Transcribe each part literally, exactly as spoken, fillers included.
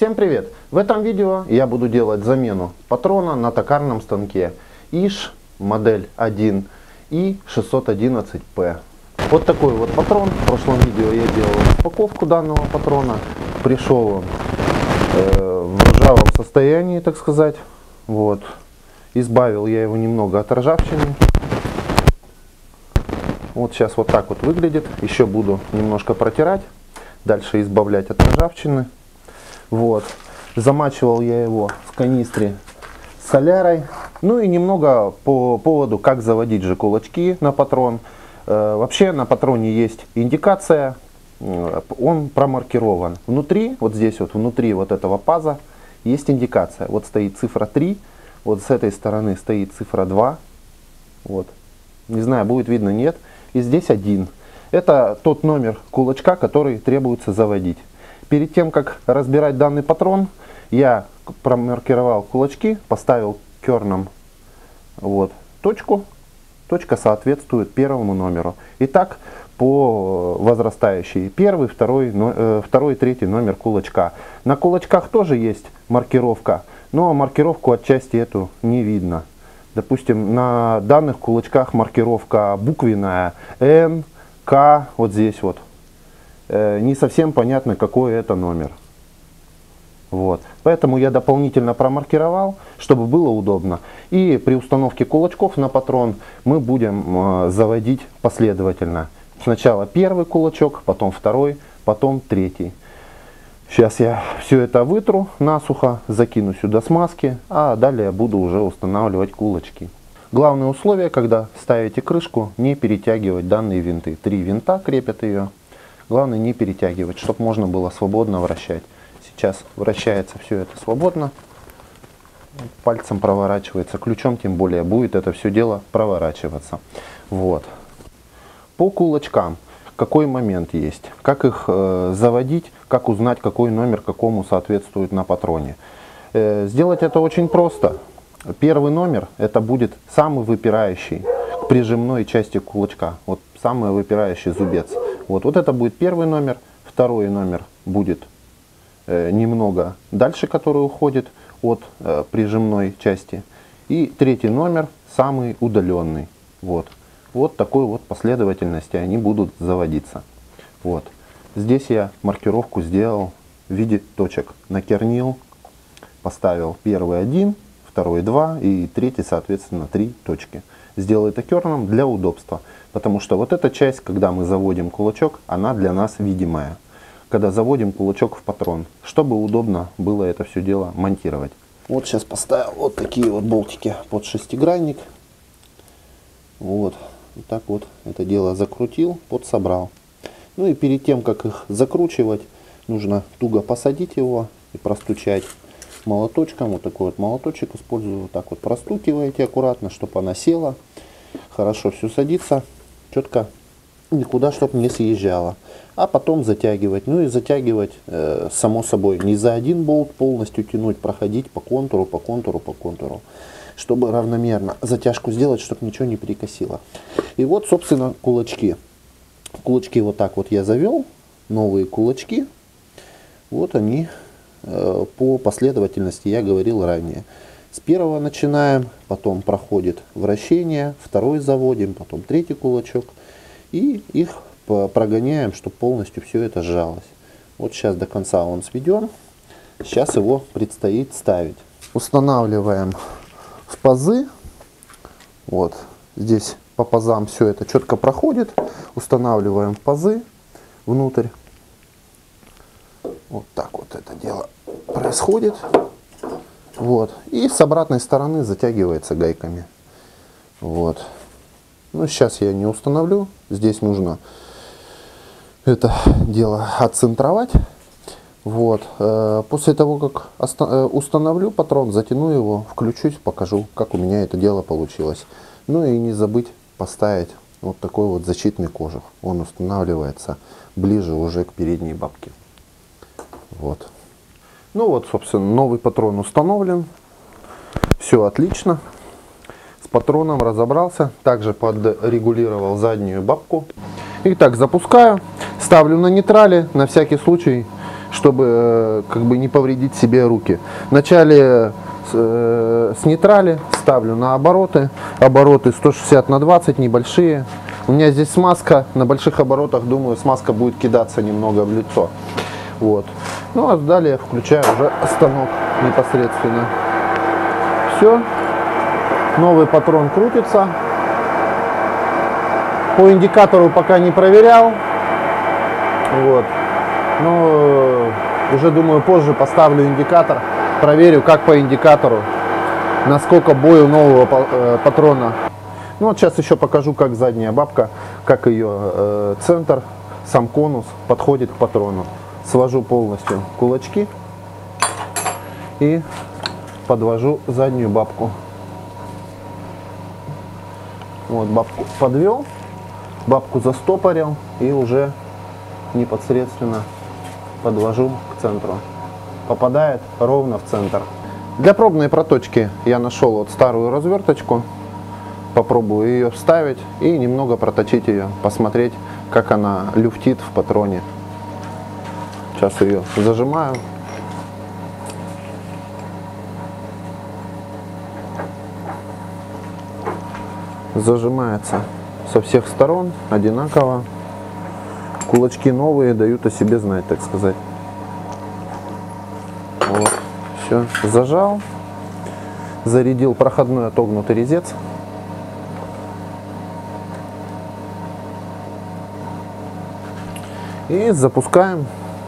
Всем привет! В этом видео я буду делать замену патрона на токарном станке ИШ модель один И шестьсот одиннадцать П. Вот такой вот патрон. В прошлом видео я делал распаковку данного патрона. Пришел он э, в ржавом состоянии, так сказать. Вот. Избавил я его немного от ржавчины. Вот сейчас вот так вот выглядит. Еще буду немножко протирать. Дальше избавлять от ржавчины. Вот. Замачивал я его в канистре с солярой. Ну и немного по поводу, как заводить же кулачки на патрон. Э, вообще на патроне есть индикация. Э, он промаркирован. Внутри, вот здесь вот, внутри вот этого паза есть индикация. Вот стоит цифра три. Вот с этой стороны стоит цифра два. Вот. Не знаю, будет видно, нет. И здесь один. Это тот номер кулачка, который требуется заводить. Перед тем, как разбирать данный патрон, я промаркировал кулачки, поставил керном вот, точку. Точка соответствует первому номеру. Итак, по возрастающей. Первый, второй, но, второй, третий номер кулачка. На кулачках тоже есть маркировка, но маркировку отчасти эту не видно. Допустим, на данных кулачках маркировка буквенная Н, К, вот здесь вот. Не совсем понятно, какой это номер. Вот. Поэтому я дополнительно промаркировал, чтобы было удобно. И при установке кулачков на патрон мы будем э, заводить последовательно. Сначала первый кулачок, потом второй, потом третий. Сейчас я все это вытру насухо, закину сюда смазки, а далее буду уже устанавливать кулачки. Главное условие, когда ставите крышку, не перетягивать данные винты. Три винта крепят ее. Главное не перетягивать, чтобы можно было свободно вращать. Сейчас вращается все это свободно. Пальцем проворачивается, ключом тем более будет это все дело проворачиваться. Вот. По кулачкам какой момент есть? Как их э, заводить? Как узнать, какой номер какому соответствует на патроне? Э, сделать это очень просто. Первый номер это будет самый выпирающий к прижимной части кулачка. Вот самый выпирающий зубец. Вот, вот это будет первый номер, второй номер будет э, немного дальше, который уходит от э, прижимной части. И третий номер самый удаленный. Вот, вот такой вот последовательности они будут заводиться. Вот. Здесь я маркировку сделал в виде точек. Накернил, поставил первый один, второй два и третий, соответственно, три точки. Сделал это керном для удобства. Потому что вот эта часть, когда мы заводим кулачок, она для нас видимая. Когда заводим кулачок в патрон, чтобы удобно было это все дело монтировать. Вот сейчас поставил вот такие вот болтики под шестигранник. Вот. Вот так вот это дело закрутил, подсобрал. Ну и перед тем, как их закручивать, нужно туго посадить его и простучать молоточком. Вот такой вот молоточек использую. Вот так вот простукиваете аккуратно, чтобы она села. Хорошо все садится. Четко, никуда, чтобы не съезжало. А потом затягивать. Ну и затягивать, э, само собой, не за один болт полностью тянуть, проходить по контуру, по контуру, по контуру. Чтобы равномерно затяжку сделать, чтобы ничего не перекосило. И вот, собственно, кулачки. Кулачки вот так вот я завел. Новые кулачки. Вот они э, по последовательности я говорил ранее. С первого начинаем, потом проходит вращение, второй заводим, потом третий кулачок. И их прогоняем, чтобы полностью все это сжалось. Вот сейчас до конца он сведен. Сейчас его предстоит ставить. Устанавливаем в пазы. Вот здесь по пазам все это четко проходит. Устанавливаем в пазы внутрь. Вот так вот это дело происходит. Вот. И с обратной стороны затягивается гайками. Вот. Ну, сейчас я не установлю. Здесь нужно это дело отцентровать. Вот. После того, как установлю патрон, затяну его, включусь, покажу, как у меня это дело получилось. Ну и не забыть поставить вот такой вот защитный кожух. Он устанавливается ближе уже к передней бабке. Вот. Ну вот, собственно, новый патрон установлен. Все отлично. С патроном разобрался. Также подрегулировал заднюю бабку. Итак, запускаю. Ставлю на нейтрале. На всякий случай чтобы э, как бы не повредить себе руки. Вначале э, с нейтрали ставлю на обороты, обороты сто шестьдесят на двадцать, небольшие. У меня здесь смазка, на больших оборотах, думаю, смазка будет кидаться немного в лицо. Вот. Ну а далее включаю уже станок непосредственно. Все. Новый патрон крутится. По индикатору пока не проверял. Вот. Но уже, думаю, позже поставлю индикатор. Проверю, как по индикатору, насколько бой у нового патрона. Ну вот сейчас еще покажу, как задняя бабка, как ее э, центр, сам конус подходит к патрону. Свожу полностью кулачки и подвожу заднюю бабку. Вот бабку подвел, бабку застопорил и уже непосредственно подвожу к центру. Попадает ровно в центр. Для пробной проточки я нашел вот старую разверточку. Попробую ее вставить и немного проточить ее, посмотреть, как она люфтит в патроне. Сейчас ее зажимаю. Зажимается со всех сторон одинаково. Кулачки новые дают о себе знать, так сказать. Вот, все, зажал. Зарядил проходной отогнутый резец. И запускаем.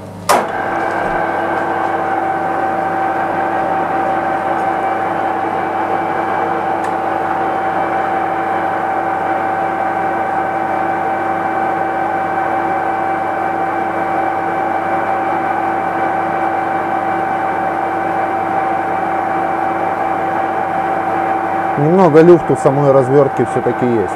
Немного люфту самой развертки все-таки есть.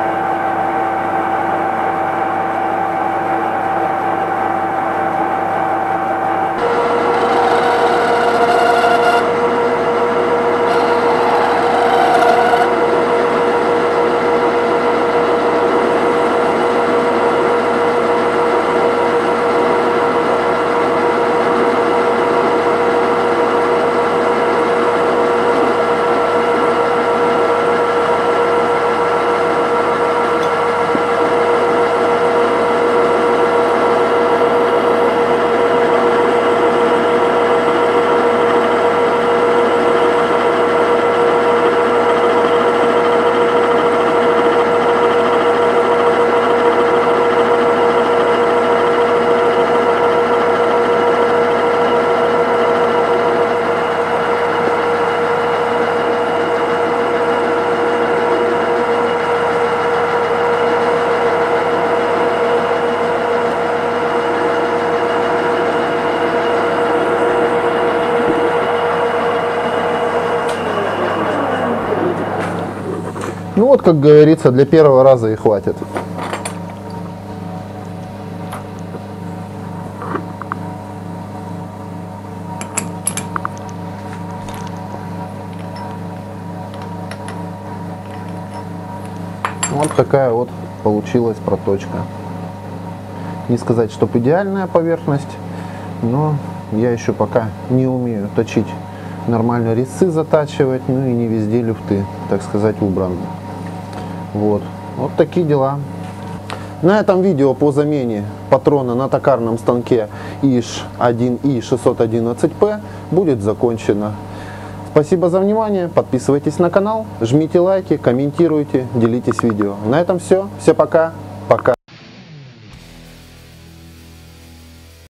Ну вот, как говорится, для первого раза и хватит. Вот такая вот получилась проточка. Не сказать, что идеальная поверхность, но я еще пока не умею точить нормально резцы, затачивать, ну и не везде люфты, так сказать, убраны. Вот, вот такие дела. На этом видео по замене патрона на токарном станке ИШ один И шестьсот одиннадцать П будет закончено. Спасибо за внимание, подписывайтесь на канал, жмите лайки, комментируйте, делитесь видео. На этом все, все пока, пока.